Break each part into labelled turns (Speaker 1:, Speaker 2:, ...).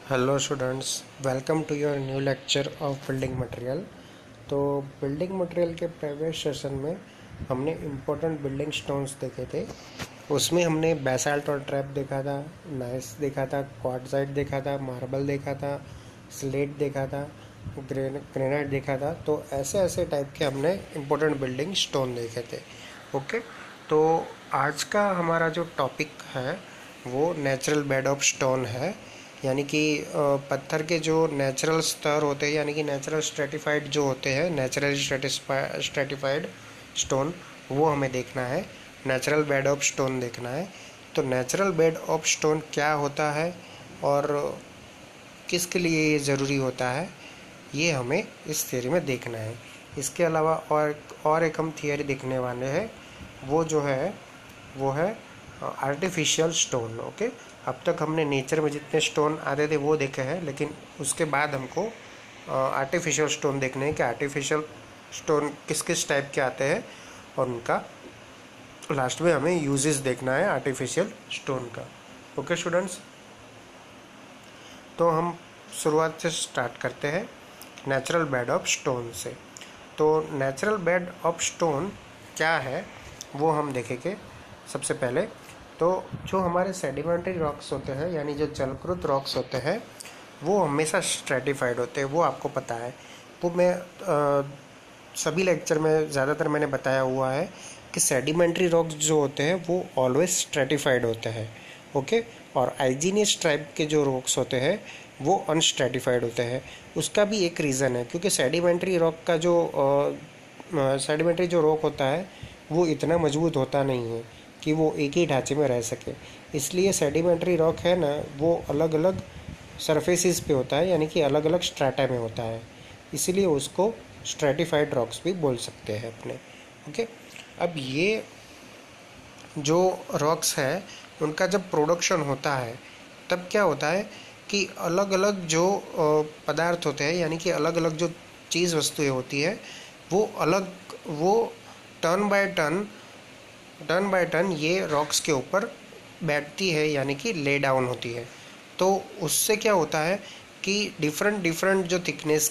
Speaker 1: Hello students, welcome to your new lecture of building material. तो building material के previous session में हमने important building stones देखे थे। उसमें हमने बेसाल्ट और ट्रैप देखा था, नाइस देखा था, क्वार्टजाइट देखा था, मार्बल देखा था, स्लेट देखा था, ग्रेनाइट देखा था। तो ऐसे ऐसे टाइप के हमने इम्पोर्टेंट बिल्डिंग स्टोन देखे थे। ओके, तो आज का हमारा जो टॉपिक है वो नेचुरल बेड ऑफ स्टोन है, यानी कि पत्थर के जो नेचुरल स्तर होते हैं, यानी कि नेचुरल स्ट्रेटिफाइड जो होते हैं, नेचुरली स्ट्रेटिफाइड स्टोन, वो हमें देखना है। नेचुरल बेड ऑफ स्टोन देखना है। तो नेचुरल बेड ऑफ स्टोन क्या होता है और किसके लिए ये ज़रूरी होता है, ये हमें इस थियरी में देखना है। इसके अलावा और एक हम थियरी देखने वाले हैं, वो जो है वो है आर्टिफिशियल स्टोन। ओके, अब तक हमने नेचर में जितने स्टोन आते थे वो देखे हैं, लेकिन उसके बाद हमको आर्टिफिशियल स्टोन देखने हैं कि आर्टिफिशियल स्टोन किस किस टाइप के आते हैं और उनका लास्ट में हमें यूजेस देखना है आर्टिफिशियल स्टोन का। ओके स्टूडेंट्स, तो हम शुरुआत से स्टार्ट करते हैं नेचुरल बेड ऑफ स्टोन से। तो नेचुरल बेड ऑफ स्टोन क्या है वो हम देखेंगे। सबसे पहले तो जो हमारे सेडिमेंट्री रॉक्स होते हैं, यानी जो जलकृत रॉक्स होते हैं, वो हमेशा स्ट्रेटिफाइड होते हैं, वो आपको पता है। वो मैं सभी लेक्चर में ज़्यादातर मैंने बताया हुआ है कि सेडिमेंट्री रॉक्स जो होते हैं वो ऑलवेज स्ट्रेटिफाइड होते हैं। ओके, और आइजीनियस टाइप के जो रॉक्स होते हैं वो अनस्ट्रेटिफाइड होते हैं। उसका भी एक रीज़न है, क्योंकि सेडिमेंट्री रॉक का जो सेडिमेंट्री जो रॉक होता है वो इतना मजबूत होता नहीं है कि वो एक ही ढांचे में रह सके। इसलिए सेडिमेंट्री रॉक है ना, वो अलग अलग सरफेसिस पे होता है, यानी कि अलग अलग स्ट्रैटा में होता है। इसीलिए उसको स्ट्रेटिफाइड रॉक्स भी बोल सकते हैं अपने। ओके, अब ये जो रॉक्स है उनका जब प्रोडक्शन होता है तब क्या होता है कि अलग अलग जो पदार्थ होते हैं, यानी कि अलग अलग जो चीज़ वस्तुएं होती है वो टर्न बाय टर्न ये रॉक्स के ऊपर बैठती है, यानी कि ले डाउन होती है। तो उससे क्या होता है कि डिफरेंट डिफरेंट जो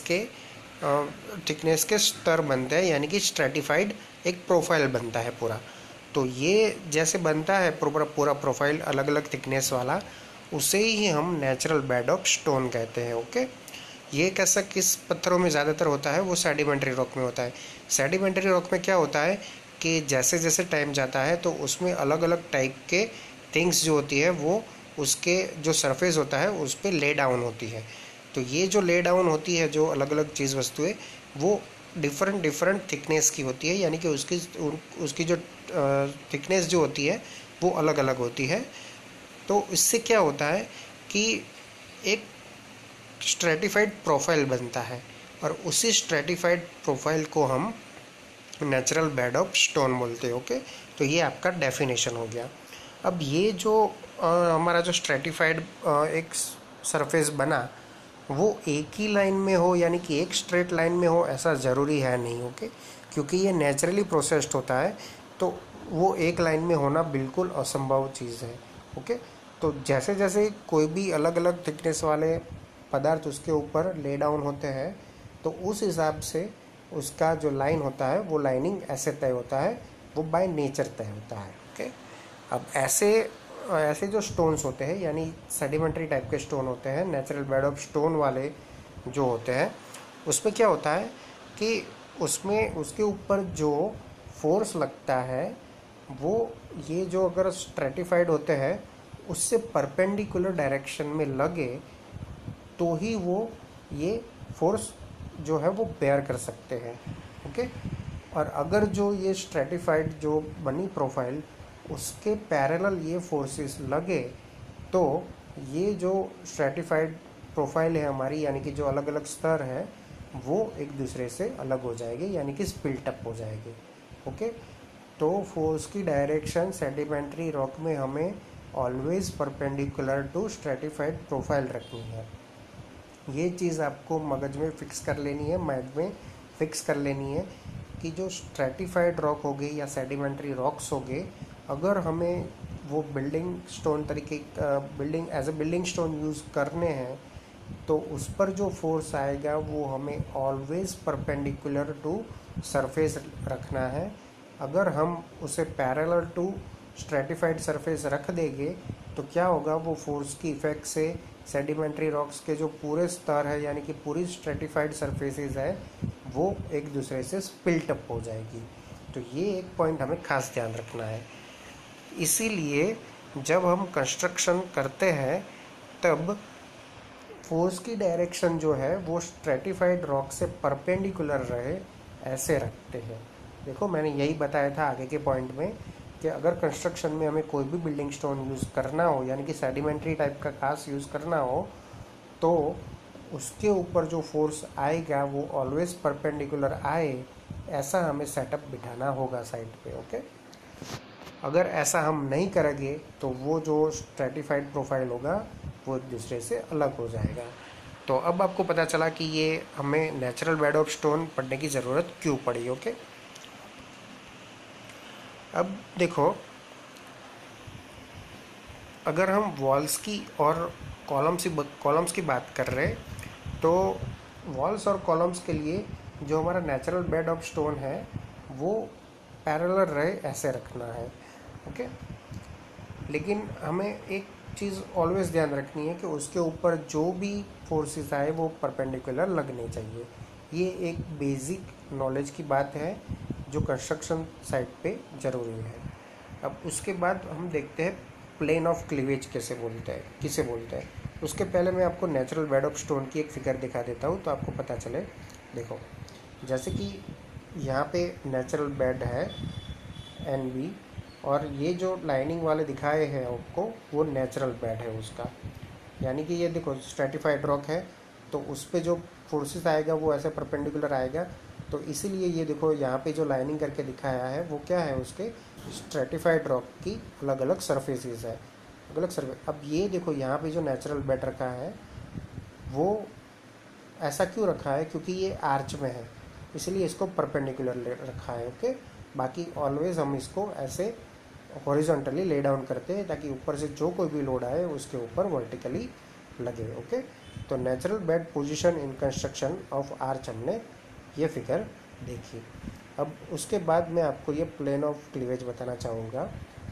Speaker 1: थिकनेस के स्तर बनते हैं, यानी कि स्ट्रेटिफाइड एक प्रोफाइल बनता है पूरा। तो ये जैसे बनता है पूरा पूरा प्रोफाइल अलग अलग थिकनेस वाला, उसे ही हम नेचुरल बेड ऑफ स्टोन कहते हैं। ओके, ये कैसा किस पत्थरों में ज़्यादातर होता है, वो सेडिमेंट्री रॉक में होता है। सेडिमेंट्री रॉक में क्या होता है कि जैसे जैसे टाइम जाता है तो उसमें अलग अलग टाइप के थिंग्स जो होती है वो उसके जो सरफेस होता है उस पर ले डाउन होती है। तो ये जो ले डाउन होती है, जो अलग अलग चीज़ वस्तुएं, वो डिफरेंट डिफरेंट थिकनेस की होती है, यानी कि उसकी जो थिकनेस जो होती है वो अलग अलग होती है। तो इससे क्या होता है कि एक स्ट्रेटिफाइड प्रोफाइल बनता है, और उसी स्ट्रेटिफाइड प्रोफाइल को हम नेचुरल बेड ऑफ स्टोन बोलते हैं। ओके, तो ये आपका डेफिनेशन हो गया। अब ये जो हमारा जो स्ट्रेटिफाइड एक सरफेस बना, वो एक ही लाइन में हो, यानी कि एक स्ट्रेट लाइन में हो, ऐसा ज़रूरी है नहीं। ओके, क्योंकि ये नेचुरली प्रोसेस्ड होता है, तो वो एक लाइन में होना बिल्कुल असंभव चीज़ है। ओके, तो जैसे जैसे कोई भी अलग अलग थिकनेस वाले पदार्थ उसके ऊपर ले डाउन होते हैं, तो उस हिसाब से उसका जो लाइन होता है वो लाइनिंग ऐसे तय होता है, वो बाय नेचर तय होता है। ओके, अब ऐसे ऐसे जो स्टोन्स होते हैं, यानी सेडिमेंट्री टाइप के स्टोन होते हैं, नेचुरल बेड ऑफ स्टोन वाले जो होते हैं, उसमें क्या होता है कि उसमें उसके ऊपर जो फोर्स लगता है वो, ये जो अगर स्ट्रेटिफाइड होते हैं उससे परपेंडिकुलर डायरेक्शन में लगे तो ही वो ये फोर्स जो है वो बेयर कर सकते हैं। ओके, और अगर जो ये स्ट्रेटिफाइड जो बनी प्रोफाइल उसके पैरेलल ये फोर्सेस लगे, तो ये जो स्ट्रेटिफाइड प्रोफाइल है हमारी, यानी कि जो अलग अलग स्तर है, वो एक दूसरे से अलग हो जाएंगे, यानी कि स्पिल्ट अप हो जाएंगे। ओके, तो फोर्स की डायरेक्शन सेडिमेंट्री रॉक में हमें always perpendicular to stratified profile रखनी है। ये चीज़ आपको मगज में फिक्स कर लेनी है, माइंड में फिक्स कर लेनी है कि जो स्ट्रेटिफाइड रॉक हो गए या सेडिमेंट्री रॉक्स हो गए, अगर हमें वो बिल्डिंग स्टोन तरीके building as a building stone use करने हैं, तो उस पर जो फोर्स आएगा वो हमें ऑलवेज परपेंडिकुलर टू सरफेस रखना है। अगर हम उसे पैरेलल टू स्ट्रेटिफाइड सरफेस रख देंगे तो क्या होगा, वो फोर्स की इफेक्ट से सेडिमेंट्री रॉक्स के जो पूरे स्तर है यानी कि पूरी स्ट्रेटिफाइड सरफेसेस है वो एक दूसरे से स्पिल्ट अप हो जाएगी। तो ये एक पॉइंट हमें खास ध्यान रखना है। इसीलिए जब हम कंस्ट्रक्शन करते हैं तब फोर्स की डायरेक्शन जो है वो स्ट्रेटिफाइड रॉक से परपेंडिकुलर रहे, ऐसे रखते हैं। देखो मैंने यही बताया था आगे के पॉइंट में कि अगर कंस्ट्रक्शन में हमें कोई भी बिल्डिंग स्टोन यूज़ करना हो यानी कि सेडिमेंट्री टाइप का खास यूज़ करना हो तो उसके ऊपर जो फोर्स आएगा वो ऑलवेज परपेंडिकुलर आए, ऐसा हमें सेटअप बिठाना होगा साइड पे। ओके, अगर ऐसा हम नहीं करेंगे तो वो जो स्ट्रेटिफाइड प्रोफाइल होगा वो एक दूसरे से अलग हो जाएगा। तो अब आपको पता चला कि ये हमें नेचुरल बेड ऑफ स्टोन पढ़ने की ज़रूरत क्यों पड़ी। ओके, अब देखो अगर हम वॉल्स की और कॉलम्स की बात कर रहे तो वॉल्स और कॉलम्स के लिए जो हमारा नेचुरल बेड ऑफ स्टोन है वो पैरेलल रहे, ऐसे रखना है। ओके, लेकिन हमें एक चीज़ ऑलवेज ध्यान रखनी है कि उसके ऊपर जो भी फोर्सेस आए वो परपेंडिकुलर लगने चाहिए। ये एक बेसिक नॉलेज की बात है जो कंस्ट्रक्शन साइट पे ज़रूरी है। अब उसके बाद हम देखते हैं प्लेन ऑफ क्लीवेज किसे बोलते हैं। उसके पहले मैं आपको नेचुरल बेड ऑफ स्टोन की एक फिगर दिखा देता हूँ तो आपको पता चले। देखो जैसे कि यहाँ पे नेचुरल बेड है NB और ये जो लाइनिंग वाले दिखाए हैं आपको वो नेचुरल बेड है उसका, यानी कि ये देखो स्ट्रेटिफाइड रॉक है तो उस पर जो फोर्सेस आएगा वो ऐसे परपेंडिकुलर आएगा। तो इसीलिए ये देखो यहाँ पे जो लाइनिंग करके दिखाया है वो क्या है, उसके स्ट्रेटिफाइड रॉक की अलग अलग सरफेसेस है, अलग अलग सरफेस। अब ये देखो यहाँ पे जो नेचुरल बेड रखा है वो ऐसा क्यों रखा है, क्योंकि ये आर्च में है इसलिए इसको परपेंडिकुलर रखा है। ओके, बाकी ऑलवेज हम इसको ऐसे हॉरिजॉन्टली ले डाउन करते हैं ताकि ऊपर से जो कोई भी लोड आए उसके ऊपर वर्टिकली लगे। ओके, तो natural bed position in construction of arch हमने ये फिगर देखी। अब उसके बाद मैं आपको ये प्लेन ऑफ क्लीवेज बताना चाहूँगा।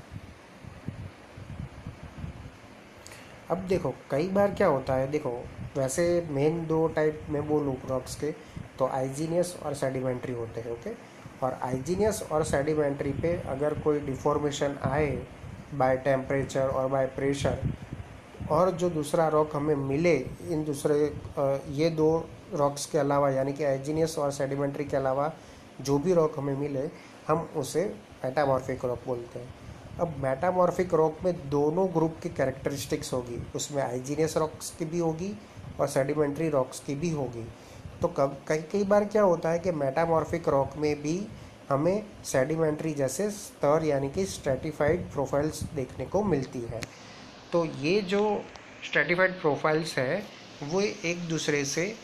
Speaker 1: अब देखो कई बार क्या होता है, देखो वैसे मेन दो टाइप में बोलूँ रॉक्स के तो आइजीनियस और सेडिमेंट्री होते हैं। ओके, और आइजीनियस और सेडिमेंट्री पे अगर कोई डिफॉर्मेशन आए बाय टेम्परेचर और बाय प्रेशर और जो दूसरा रॉक हमें मिले इन दूसरे ये दो रॉक्स के अलावा यानी कि आइजीनियस और सेडिमेंट्री के अलावा जो भी रॉक हमें मिले हम उसे मेटामॉर्फिक रॉक बोलते हैं। अब मेटामॉर्फिक रॉक में दोनों ग्रुप की कैरेक्टरिस्टिक्स होगी, उसमें आइजीनियस रॉक्स की भी होगी और सेडिमेंट्री रॉक्स की भी होगी। तो कई बार क्या होता है कि मेटामॉर्फिक रॉक में भी हमें सेडिमेंट्री जैसे स्तर यानी कि स्ट्रेटिफाइड प्रोफाइल्स देखने को मिलती है। तो ये जो स्ट्रेटिफाइड प्रोफाइल्स है वो एक दूसरे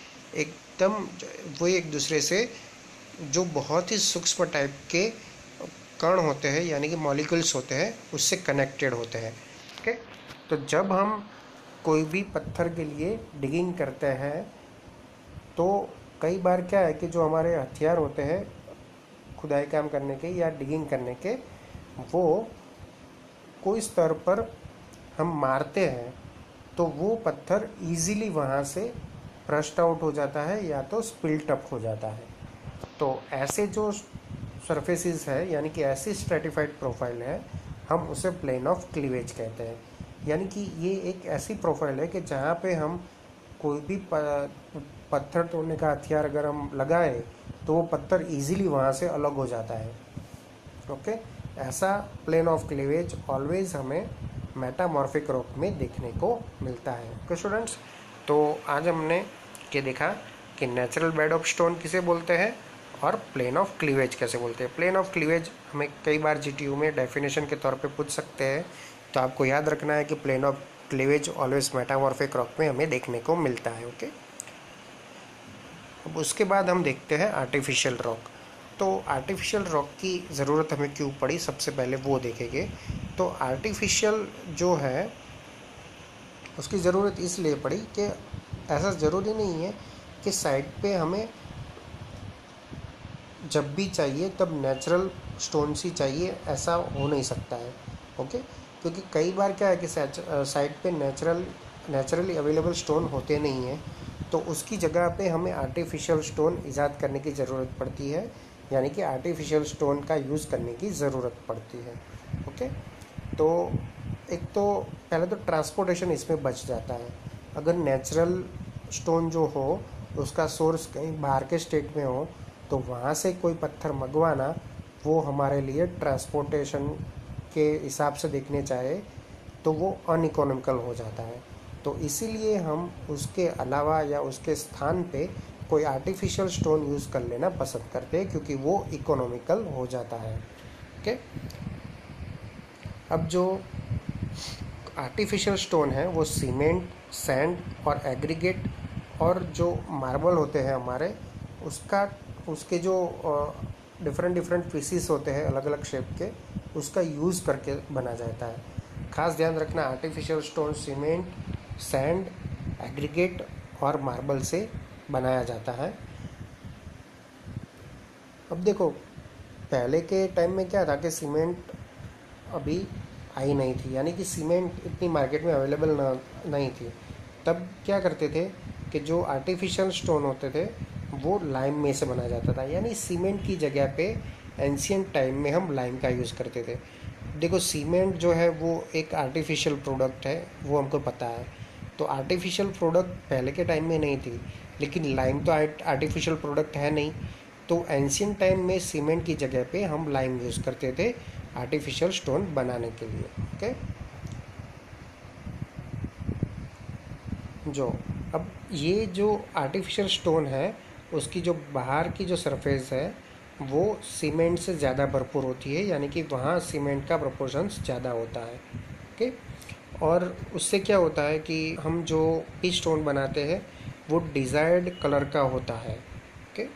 Speaker 1: से जो बहुत ही सूक्ष्म टाइप के कण होते हैं यानी कि मॉलिक्यूल्स होते हैं उससे कनेक्टेड होते हैं। ओके, तो जब हम कोई भी पत्थर के लिए डिगिंग करते हैं तो कई बार क्या है कि जो हमारे हथियार होते हैं खुदाई काम करने के या डिगिंग करने के, वो कोई स्तर पर हम मारते हैं तो वो पत्थर इजीली वहाँ से ब्रस्ट आउट हो जाता है या तो स्पिल्ट अप हो जाता है। तो ऐसे जो सरफेसेस है यानी कि ऐसी स्ट्रेटिफाइड प्रोफाइल है हम उसे प्लेन ऑफ क्लीवेज कहते हैं। यानी कि ये एक ऐसी प्रोफाइल है कि जहाँ पे हम कोई भी पत्थर तोड़ने का हथियार अगर हम लगाए तो वो पत्थर इजीली वहाँ से अलग हो जाता है। ओके, ऐसा प्लेन ऑफ क्लीवेज ऑलवेज हमें मेटामॉर्फिक रॉक में देखने को मिलता है। ओके स्टूडेंट्स, तो आज हमने ये देखा कि नेचुरल बेड ऑफ स्टोन किसे बोलते हैं और प्लेन ऑफ क्लीवेज कैसे बोलते हैं। प्लेन ऑफ क्लीवेज हमें कई बार GTU में डेफिनेशन के तौर पे पूछ सकते हैं, तो आपको याद रखना है कि plane of cleavage always metamorphic rock में हमें देखने को मिलता है। ओके, अब उसके बाद हम देखते हैं आर्टिफिशियल रॉक। तो आर्टिफिशियल रॉक की ज़रूरत हमें क्यों पड़ी, सबसे पहले वो देखेंगे। तो आर्टिफिशियल जो है उसकी ज़रूरत इसलिए पड़ी कि ऐसा ज़रूरी नहीं है कि साइट पे हमें जब भी चाहिए तब नेचुरल स्टोन्स ही चाहिए, ऐसा हो नहीं सकता है। ओके, क्योंकि कई बार क्या है कि साइट पे नेचुरली अवेलेबल स्टोन होते नहीं हैं, तो उसकी जगह पे हमें आर्टिफिशियल स्टोन ईजाद करने की ज़रूरत पड़ती है, यानी कि आर्टिफिशियल स्टोन का यूज़ करने की ज़रूरत पड़ती है। ओके, तो एक तो पहले तो ट्रांसपोर्टेशन इसमें बच जाता है। अगर नेचुरल स्टोन जो हो उसका सोर्स कहीं बाहर के स्टेट में हो, तो वहाँ से कोई पत्थर मंगवाना वो हमारे लिए ट्रांसपोर्टेशन के हिसाब से देखने चाहे तो वो अनइकोनॉमिकल हो जाता है। तो इसीलिए हम उसके अलावा या उसके स्थान पे कोई आर्टिफिशियल स्टोन यूज़ कर लेना पसंद करते हैं, क्योंकि वो इकोनॉमिकल हो जाता है। ओके, अब जो आर्टिफिशियल स्टोन है वो सीमेंट, सैंड और एग्रीगेट और जो मार्बल होते हैं हमारे, उसके जो डिफरेंट पीसीस होते हैं अलग अलग शेप के, उसका यूज़ करके बना जाता है। खास ध्यान रखना, artificial stone cement, sand, aggregate और मार्बल से बनाया जाता है। अब देखो, पहले के टाइम में क्या था कि सीमेंट अभी आई नहीं थी, यानी कि सीमेंट इतनी मार्केट में अवेलेबल नहीं थी। तब क्या करते थे कि जो आर्टिफिशियल स्टोन होते थे वो लाइम में से बनाया जाता था, यानी सीमेंट की जगह पे एंशियंट टाइम में हम लाइम का यूज़ करते थे। देखो, सीमेंट जो है वो एक आर्टिफिशियल प्रोडक्ट है, वो हमको पता है। तो आर्टिफिशियल प्रोडक्ट पहले के टाइम में नहीं थी, लेकिन लाइम तो आर्टिफिशियल प्रोडक्ट है नहीं। तो एंशियंट टाइम में सीमेंट की जगह पे हम लाइम यूज़ करते थे आर्टिफिशियल स्टोन बनाने के लिए। ओके, अब ये जो आर्टिफिशियल स्टोन है उसकी जो बाहर की जो सरफेस है वो सीमेंट से ज़्यादा भरपूर होती है, यानी कि वहाँ सीमेंट का प्रोपोर्शंस ज़्यादा होता है। ओके, और उससे क्या होता है कि हम जो भी स्टोन बनाते हैं वो डिज़ायर्ड कलर का होता है। ओके,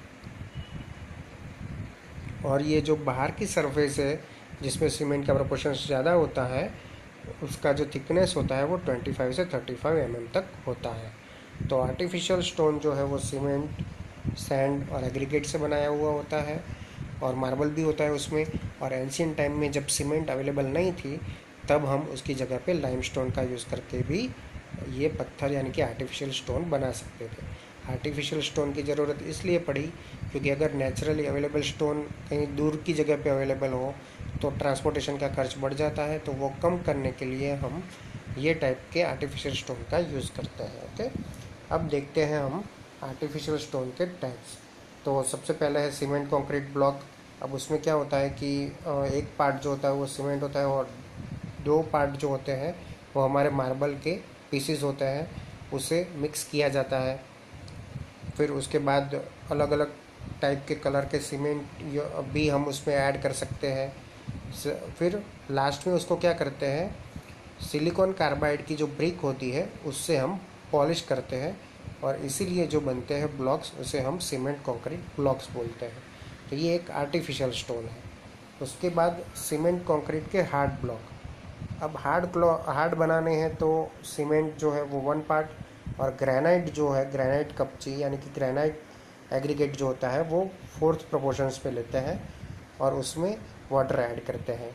Speaker 1: और ये जो बाहर की सरफेस है जिसमें सीमेंट का प्रोपोर्शंस ज़्यादा होता है, उसका जो थिकनेस होता है वो 25 से 35 mm तक होता है। तो आर्टिफिशियल स्टोन जो है वो सीमेंट, सैंड और एग्रीगेट से बनाया हुआ होता है, और मार्बल भी होता है उसमें। और एंशियंट टाइम में जब सीमेंट अवेलेबल नहीं थी तब हम उसकी जगह पे लाइमस्टोन का यूज़ करके भी ये पत्थर यानी कि आर्टिफिशियल स्टोन बना सकते थे। आर्टिफिशियल स्टोन की ज़रूरत इसलिए पड़ी क्योंकि अगर नेचुरली अवेलेबल स्टोन कहीं दूर की जगह पे अवेलेबल हो तो ट्रांसपोर्टेशन का खर्च बढ़ जाता है, तो वो कम करने के लिए हम ये टाइप के आर्टिफिशियल स्टोन का यूज़ करते हैं। ओके, अब देखते हैं हम आर्टिफिशियल स्टोन के टाइप्स। तो सबसे पहले है सीमेंट कंक्रीट ब्लॉक। अब उसमें क्या होता है कि एक पार्ट जो होता है वो सीमेंट होता है और दो पार्ट जो होते हैं वो हमारे मार्बल के पीसेस होते हैं, उसे मिक्स किया जाता है। फिर उसके बाद अलग अलग टाइप के कलर के सीमेंट भी हम उसमें ऐड कर सकते हैं। फिर लास्ट में उसको क्या करते हैं, सिलिकॉन कार्बाइड की जो ब्रिक होती है उससे हम पॉलिश करते हैं, और इसीलिए जो बनते हैं ब्लॉक्स उसे हम सीमेंट कंक्रीट ब्लॉक्स बोलते हैं। तो ये एक आर्टिफिशियल स्टोन है। उसके बाद सीमेंट कंक्रीट के हार्ड ब्लॉक। अब हार्ड बनाने हैं तो सीमेंट जो है वो 1 पार्ट, और ग्रेनाइट जो है, ग्रेनाइट कपची यानी कि ग्रेनाइट एग्रीगेट जो होता है वो 4th प्रोपोर्शंस पे लेते हैं और उसमें वाटर ऐड करते हैं।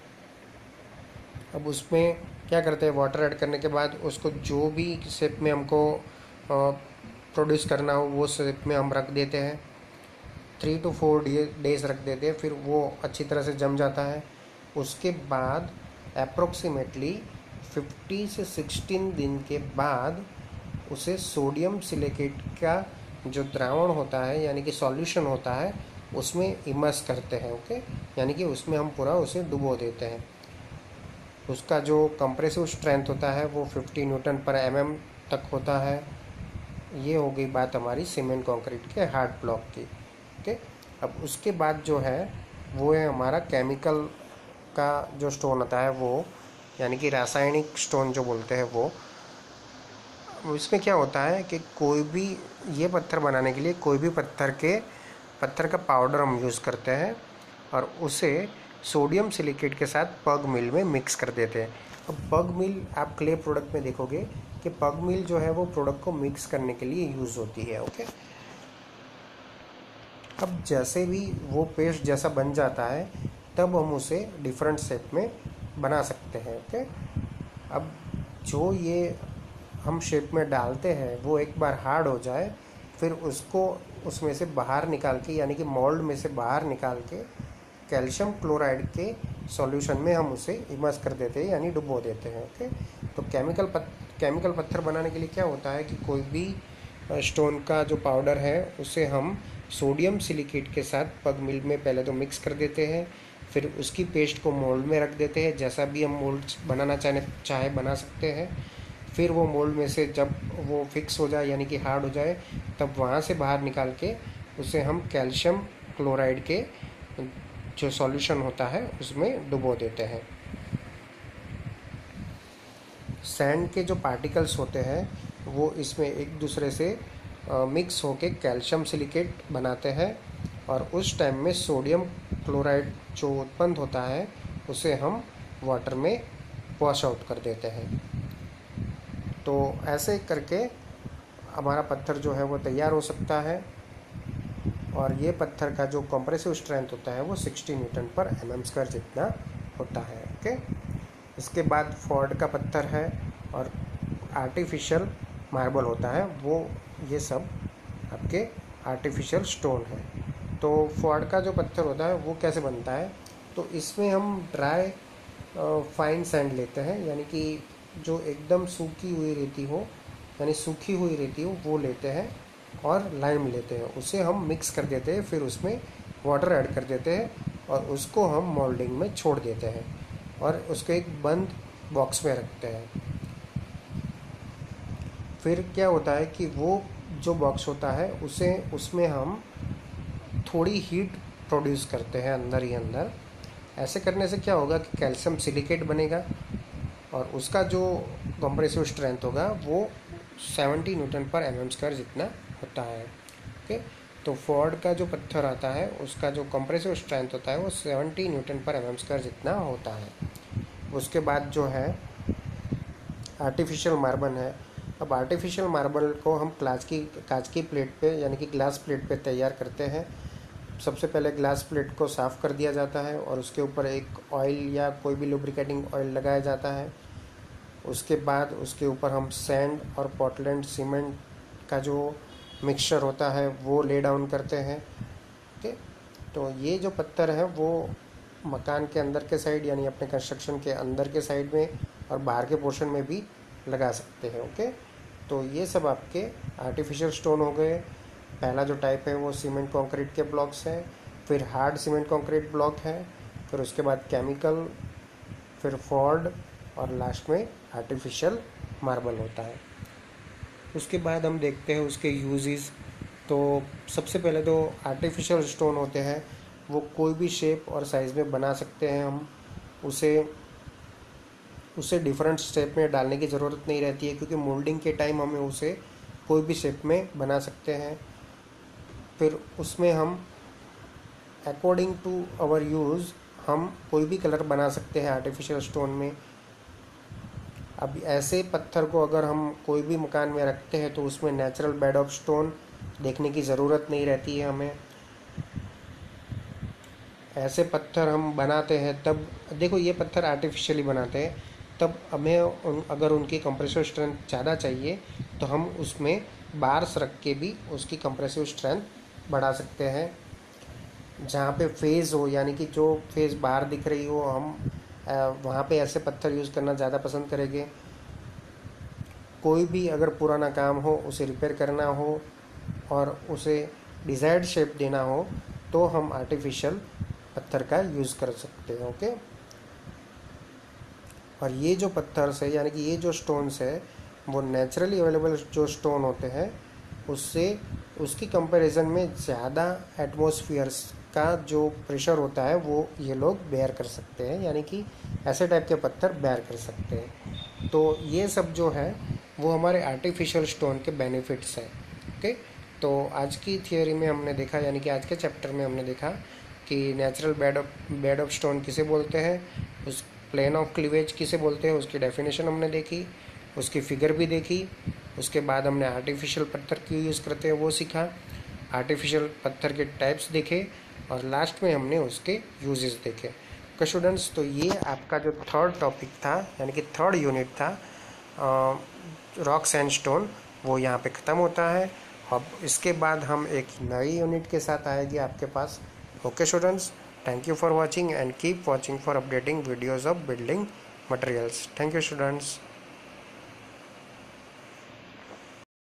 Speaker 1: अब उसमें क्या करते हैं, वाटर ऐड करने के बाद उसको जो भी शेप में हमको प्रोड्यूस करना हो वो शेप में हम रख देते हैं। 3 to 4 डेज रख देते हैं, फिर वो अच्छी तरह से जम जाता है। उसके बाद अप्रोक्सीमेटली 50 से 16 दिन के बाद उसे सोडियम सिलिकेट का जो द्रावण होता है यानी कि सॉल्यूशन होता है उसमें इमर्स करते हैं। ओके, यानी कि उसमें हम पूरा उसे डुबो देते हैं। उसका जो कंप्रेसिव स्ट्रेंथ होता है वो 50 न्यूटन पर mm तक होता है। ये हो गई बात हमारी सीमेंट कंक्रीट के हार्ड ब्लॉक की। ओके, अब उसके बाद जो है वो है हमारा केमिकल का जो स्टोन होता है वो, यानी कि रासायनिक स्टोन जो बोलते हैं वो। इसमें क्या होता है कि कोई भी ये पत्थर बनाने के लिए कोई भी पत्थर का पाउडर हम यूज़ करते हैं और उसे सोडियम सिलिकेट के साथ पग मिल में मिक्स कर देते हैं। अब पग मिल आप क्ले प्रोडक्ट में देखोगे कि पग मिल जो है वो प्रोडक्ट को मिक्स करने के लिए यूज़ होती है। ओके, अब जैसे भी वो पेस्ट जैसा बन जाता है तब हम उसे डिफरेंट शेप में बना सकते हैं। ओके, अब जो ये हम शेप में डालते हैं वो एक बार हार्ड हो जाए, फिर उसको उसमें से बाहर निकाल के, यानी कि मोल्ड में से बाहर निकाल के कैल्शियम क्लोराइड के सॉल्यूशन में हम उसे इमर्स कर देते हैं, यानी डुबो देते हैं। ओके, तो केमिकल पत्थर बनाने के लिए क्या होता है कि कोई भी स्टोन का जो पाउडर है उसे हम सोडियम सिलिकेट के साथ पग मिल में पहले तो मिक्स कर देते हैं, फिर उसकी पेस्ट को मोल्ड में रख देते हैं, जैसा भी हम मोल्ड बनाना चाहे बना सकते हैं। फिर वो मोल्ड में से जब वो फिक्स हो जाए, यानी कि हार्ड हो जाए, तब वहाँ से बाहर निकाल के उसे हम कैल्शियम क्लोराइड के जो सॉल्यूशन होता है उसमें डुबो देते हैं। सैंड के जो पार्टिकल्स होते हैं वो इसमें एक दूसरे से मिक्स होके कैल्शियम सिलिकेट बनाते हैं, और उस टाइम में सोडियम क्लोराइड जो उत्पन्न होता है उसे हम वाटर में वॉश आउट कर देते हैं। तो ऐसे करके हमारा पत्थर जो है वो तैयार हो सकता है, और ये पत्थर का जो कंप्रेसिव स्ट्रेंथ होता है वो 60 न्यूटन पर mm स्क्वायर जितना होता है। ओके, इसके बाद फोर्ड का पत्थर है और आर्टिफिशियल मार्बल होता है, वो ये सब आपके आर्टिफिशियल स्टोन है। तो फोर्ड का जो पत्थर होता है वो कैसे बनता है, तो इसमें हम ड्राई फाइन सैंड लेते हैं, यानी कि जो एकदम सूखी हुई रेती हो, यानी सूखी हुई रेती हो वो लेते हैं, और लाइम लेते हैं, उसे हम मिक्स कर देते हैं, फिर उसमें वाटर ऐड कर देते हैं और उसको हम मोल्डिंग में छोड़ देते हैं और उसको एक बंद बॉक्स में रखते हैं। फिर क्या होता है कि वो जो बॉक्स होता है उसमें हम थोड़ी हीट प्रोड्यूस करते हैं अंदर ही अंदर। ऐसे करने से क्या होगा कि कैल्शियम सिलिकेट बनेगा और उसका जो कंप्रेसिव स्ट्रेंथ होगा वो 70 न्यूटन पर mm स्क्वायर जितना होता है। ओके, तो फोर्ड का जो पत्थर आता है उसका जो कंप्रेसिव स्ट्रेंथ होता है वो 70 न्यूटन पर mm स्क्वायर जितना होता है। उसके बाद जो है आर्टिफिशियल मार्बल है। अब आर्टिफिशियल मार्बल को हम कांच की प्लेट पे, यानी कि ग्लास प्लेट पे तैयार करते हैं। सबसे पहले ग्लास प्लेट को साफ़ कर दिया जाता है और उसके ऊपर एक ऑयल या कोई भी लुब्रिकेटिंग ऑयल लगाया जाता है। उसके बाद उसके ऊपर हम सैंड और पोर्टलैंड सीमेंट का जो मिक्सचर होता है वो ले डाउन करते हैं। ओके, तो ये जो पत्थर है वो मकान के अंदर के साइड, यानी अपने कंस्ट्रक्शन के अंदर के साइड में और बाहर के पोर्शन में भी लगा सकते हैं। ओके, तो ये सब आपके आर्टिफिशियल स्टोन हो गए। पहला जो टाइप है वो सीमेंट कंक्रीट के ब्लॉक्स हैं, फिर हार्ड सीमेंट कंक्रीट ब्लॉक है, फिर उसके बाद केमिकल, फिर फोर्ड, और लास्ट में आर्टिफिशियल मार्बल होता है। उसके बाद हम देखते हैं उसके यूजेस। तो सबसे पहले तो आर्टिफिशियल स्टोन होते हैं वो कोई भी शेप और साइज़ में बना सकते हैं हम। उसे डिफरेंट शेप में डालने की ज़रूरत नहीं रहती है, क्योंकि मोल्डिंग के टाइम हमें उसे कोई भी शेप में बना सकते हैं। फिर उसमें हम अकॉर्डिंग टू आवर यूज़ हम कोई भी कलर बना सकते हैं आर्टिफिशियल स्टोन में। अब ऐसे पत्थर को अगर हम कोई भी मकान में रखते हैं तो उसमें नेचुरल बेड ऑफ स्टोन देखने की ज़रूरत नहीं रहती है हमें। ऐसे पत्थर हम बनाते हैं तब, देखो ये पत्थर आर्टिफिशियली बनाते हैं, तब हमें अगर उनकी कंप्रेसिव स्ट्रेंथ ज़्यादा चाहिए तो हम उसमें बार्स रख के भी उसकी कंप्रेसिव स्ट्रेंथ बढ़ा सकते हैं। जहाँ पे फेज़ हो, यानी कि जो फेज़ बाहर दिख रही हो, हम वहाँ पे ऐसे पत्थर यूज़ करना ज़्यादा पसंद करेंगे। कोई भी अगर पुराना काम हो, उसे रिपेयर करना हो और उसे डिज़ायर्ड शेप देना हो तो हम आर्टिफिशियल पत्थर का यूज़ कर सकते हैं। ओके, और ये जो पत्थर्स है, यानी कि ये जो स्टोन्स है, वो नेचुरली अवेलेबल जो स्टोन होते हैं उससे उसकी कंपैरिजन में ज़्यादा एटमॉस्फेयर्स का जो प्रेशर होता है वो ये लोग बेयर कर सकते हैं, यानी कि ऐसे टाइप के पत्थर बेयर कर सकते हैं। तो ये सब जो है वो हमारे आर्टिफिशियल स्टोन के बेनिफिट्स हैं। ओके, तो आज की थियोरी में हमने देखा, यानी कि आज के चैप्टर में हमने देखा कि नेचुरल बेड ऑफ स्टोन किसे बोलते हैं, उस प्लेन ऑफ क्लीवेज किसे बोलते हैं, उसकी डेफिनेशन हमने देखी। उसकी फिगर भी देखी। उसके बाद हमने आर्टिफिशियल पत्थर क्यों यूज़ करते हैं वो सीखा, आर्टिफिशियल पत्थर के टाइप्स देखे, और लास्ट में हमने उसके यूजेस देखे। ओके स्टूडेंट्स, तो ये आपका जो थर्ड टॉपिक था यानी कि थर्ड यूनिट था रॉक सैंडस्टोन, वो यहाँ पे ख़त्म होता है। अब इसके बाद हम एक नई यूनिट के साथ आएगी आपके पास। Okay students, thank you for watching and keep watching for updating videos of building materials. Thank you students.